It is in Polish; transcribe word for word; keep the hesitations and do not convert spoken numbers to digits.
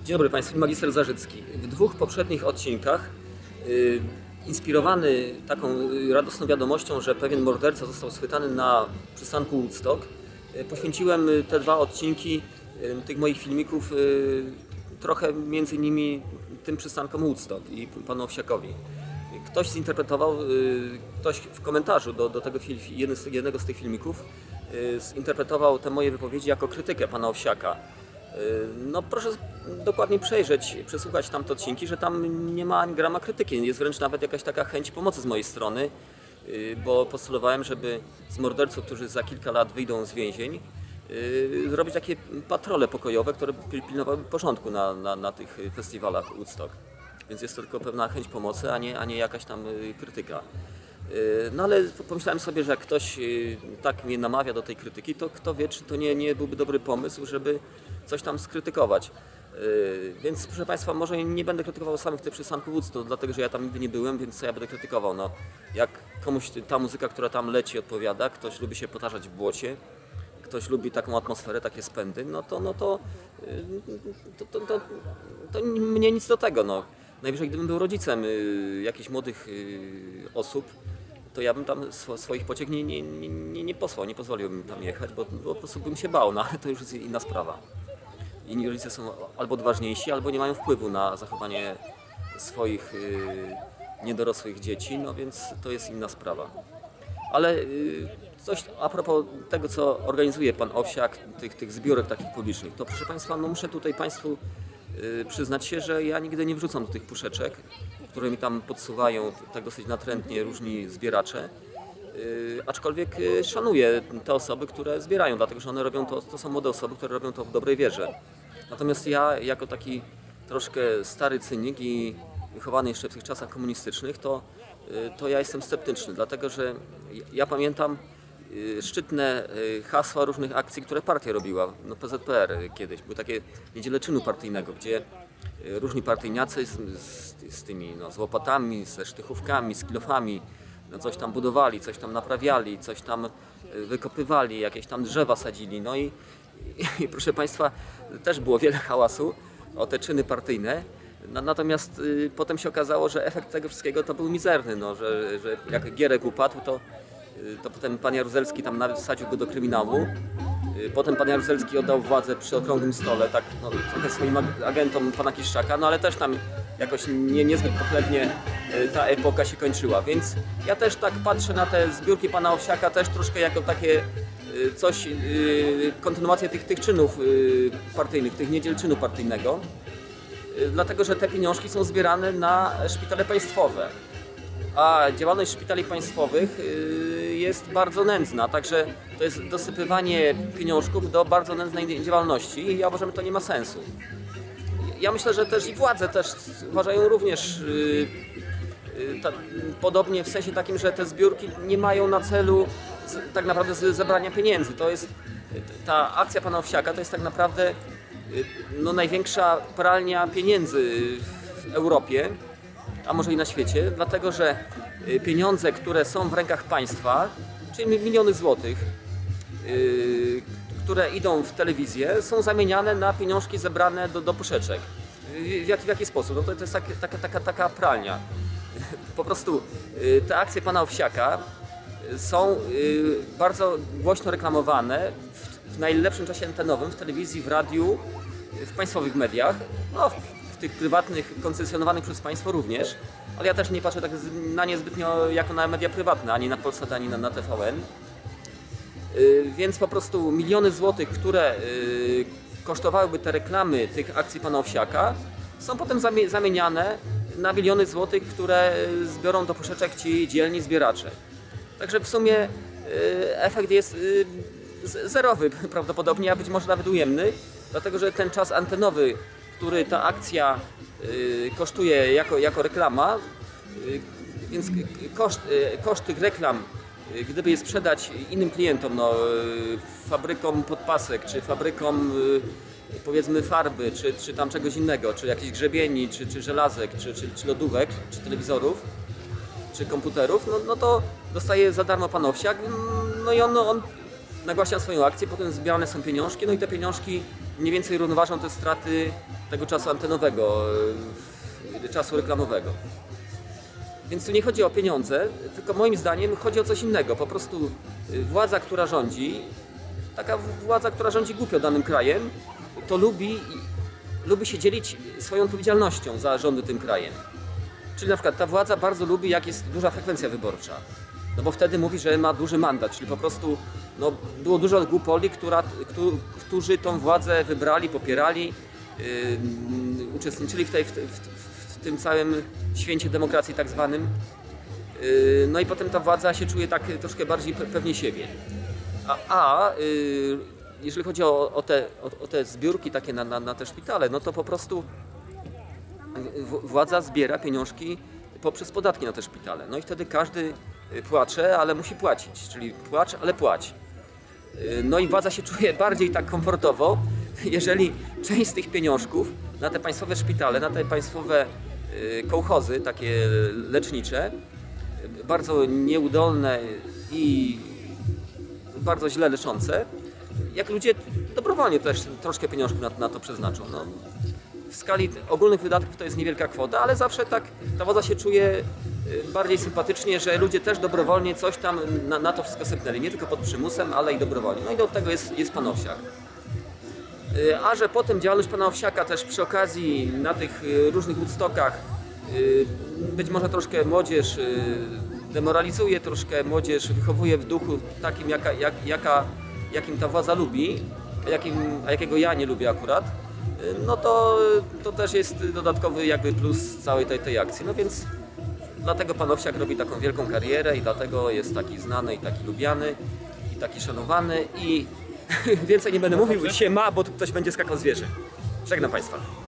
Dzień dobry Państwu, magister Zarzycki. W dwóch poprzednich odcinkach, yy, inspirowany taką radosną wiadomością, że pewien morderca został schwytany na przystanku Woodstock, yy, poświęciłem te dwa odcinki yy, tych moich filmików yy, trochę między innymi tym przystankom Woodstock i panu Owsiakowi. Ktoś zinterpretował, yy, ktoś w komentarzu do, do tego jednego z, jednego z tych filmików yy, zinterpretował te moje wypowiedzi jako krytykę pana Owsiaka. No proszę dokładnie przejrzeć, przesłuchać tamte odcinki, że tam nie ma ani grama krytyki, jest wręcz nawet jakaś taka chęć pomocy z mojej strony, bo postulowałem, żeby z morderców, którzy za kilka lat wyjdą z więzień, zrobić takie patrole pokojowe, które pilnowałyby porządku na, na, na tych festiwalach Woodstock. Więc jest to tylko pewna chęć pomocy, a nie, a nie jakaś tam krytyka. No ale pomyślałem sobie, że jak ktoś tak mnie namawia do tej krytyki, to kto wie, czy to nie, nie byłby dobry pomysł, żeby coś tam skrytykować. Więc proszę Państwa, może nie będę krytykował samych tych przystanków Woodstock, dlatego że ja tam nigdy nie byłem, więc co ja będę krytykował? No, jak komuś ta muzyka, która tam leci, odpowiada, ktoś lubi się potarzać w błocie, ktoś lubi taką atmosferę, takie spędy, no to, no to, to, to, to, to mnie nic do tego. No. Najwyżej gdybym był rodzicem jakichś młodych osób, to ja bym tam swoich pociech nie, nie, nie, nie posłał, nie pozwoliłbym tam jechać, bo, bo po prostu bym się bał, no ale to już jest inna sprawa. Inni rodzice są albo odważniejsi, albo nie mają wpływu na zachowanie swoich yy, niedorosłych dzieci, no więc to jest inna sprawa. Ale yy, coś a propos tego, co organizuje pan Owsiak, tych, tych zbiórek takich publicznych, to proszę Państwa, no muszę tutaj Państwu yy, przyznać się, że ja nigdy nie wrzucam do tych puszeczek, które mi tam podsuwają tak dosyć natrętnie różni zbieracze. Yy, aczkolwiek yy, szanuję te osoby, które zbierają, dlatego że one robią to, to są młode osoby, które robią to w dobrej wierze. Natomiast ja, jako taki troszkę stary cynik i wychowany jeszcze w tych czasach komunistycznych, to, yy, to ja jestem sceptyczny, dlatego że ja, ja pamiętam yy, szczytne yy, hasła różnych akcji, które partia robiła. No, P Z P R kiedyś, były takie niedziele czynu partyjnego, gdzie yy, różni partyjniacy z, z, z tymi no, z łopatami, ze sztychówkami, z kilofami, no coś tam budowali, coś tam naprawiali, coś tam wykopywali, jakieś tam drzewa sadzili. No i, i, i proszę Państwa, też było wiele hałasu o te czyny partyjne. No, natomiast y, potem się okazało, że efekt tego wszystkiego to był mizerny, no, że, że jak Gierek upadł, to, y, to potem pan Jaruzelski tam nawet wsadził go do kryminału. Y, potem pan Jaruzelski oddał władzę przy okrągłym stole, tak no, trochę swoim agentom pana Kiszczaka, no ale też tam jakoś nie, niezbyt pochlebnie ta epoka się kończyła, więc ja też tak patrzę na te zbiórki pana Owsiaka też troszkę jako takie coś, kontynuację tych, tych czynów partyjnych, tych niedziel czynu partyjnego, dlatego że te pieniążki są zbierane na szpitale państwowe, a działalność szpitali państwowych jest bardzo nędzna, także to jest dosypywanie pieniążków do bardzo nędznej działalności i ja uważam, że to nie ma sensu. Ja myślę, że też i władze też uważają również yy, yy, ta, podobnie w sensie takim, że te zbiórki nie mają na celu z, tak naprawdę z, zebrania pieniędzy. To jest, ta akcja pana Owsiaka to jest tak naprawdę yy, no, największa pralnia pieniędzy w Europie, a może i na świecie, dlatego że yy, pieniądze, które są w rękach państwa, czyli miliony złotych, yy, które idą w telewizję, są zamieniane na pieniążki zebrane do, do puszeczek. W jaki, w jaki sposób? No to, to jest tak, taka, taka, taka pralnia. Po prostu y, te akcje pana Owsiaka są y, bardzo głośno reklamowane w, w najlepszym czasie antenowym, w telewizji, w radiu, w państwowych mediach, no, w, w tych prywatnych, koncesjonowanych przez państwo również, ale ja też nie patrzę tak na nie zbytnio jako na media prywatne, ani na Polsat, ani na, na T V N. Więc po prostu miliony złotych, które y, kosztowałyby te reklamy tych akcji pana Owsiaka, są potem zamieniane na miliony złotych, które zbiorą do puszeczek ci dzielni zbieracze. Także w sumie y, efekt jest y, zerowy prawdopodobnie, a być może nawet ujemny, dlatego że ten czas antenowy, który ta akcja y, kosztuje jako, jako reklama, y, więc koszt, y, koszt tych reklam, gdyby je sprzedać innym klientom, no, fabrykom podpasek, czy fabrykom powiedzmy farby, czy, czy tam czegoś innego, czy jakichś grzebieni, czy, czy żelazek, czy, czy, czy lodówek, czy telewizorów, czy komputerów, no, no to dostaje za darmo pan Owsiak, no i on, no, on nagłaśnia swoją akcję, potem zbierane są pieniążki, no i te pieniążki mniej więcej równoważą te straty tego czasu antenowego, czasu reklamowego. Więc tu nie chodzi o pieniądze, tylko moim zdaniem chodzi o coś innego. Po prostu władza, która rządzi, taka władza, która rządzi głupio danym krajem, to lubi, lubi się dzielić swoją odpowiedzialnością za rządy tym krajem. Czyli na przykład ta władza bardzo lubi, jak jest duża frekwencja wyborcza. No bo wtedy mówi, że ma duży mandat, czyli po prostu no, było dużo głupoli, która, którzy, którzy tą władzę wybrali, popierali, yy, uczestniczyli w, tej, w, w, w tym całym święcie demokracji tak zwanym. Yy, no i potem ta władza się czuje tak troszkę bardziej pewnie siebie. A, a yy, jeżeli chodzi o, o, te, o, o te zbiórki takie na, na, na te szpitale, no to po prostu władza zbiera pieniążki poprzez podatki na te szpitale. No i wtedy każdy płacze, ale musi płacić, czyli płacz, ale płać. No i władza się czuje bardziej tak komfortowo, jeżeli część z tych pieniążków na te państwowe szpitale, na te państwowe kołchozy, takie lecznicze, bardzo nieudolne i bardzo źle leczące, jak ludzie dobrowolnie też troszkę pieniążków na, na to przeznaczą. No, w skali ogólnych wydatków to jest niewielka kwota, ale zawsze tak ta władza się czuje bardziej sympatycznie, że ludzie też dobrowolnie coś tam na, na to wszystko sypnęli. Nie tylko pod przymusem, ale i dobrowolnie. No i do tego jest, jest pan Owsiak. A że potem działalność pana Owsiaka też przy okazji na tych różnych Woodstockach być może troszkę młodzież demoralizuje, troszkę młodzież wychowuje w duchu takim, jaka, jak, jaka, jakim ta władza lubi, a, jakim, a jakiego ja nie lubię akurat, no to, to też jest dodatkowy jakby plus całej tej, tej akcji. No więc dlatego pan Owsiak robi taką wielką karierę i dlatego jest taki znany i taki lubiany i taki szanowany i więcej nie będę mówił, się ma, bo tu ktoś będzie skakał z wieży. Żegnam państwa.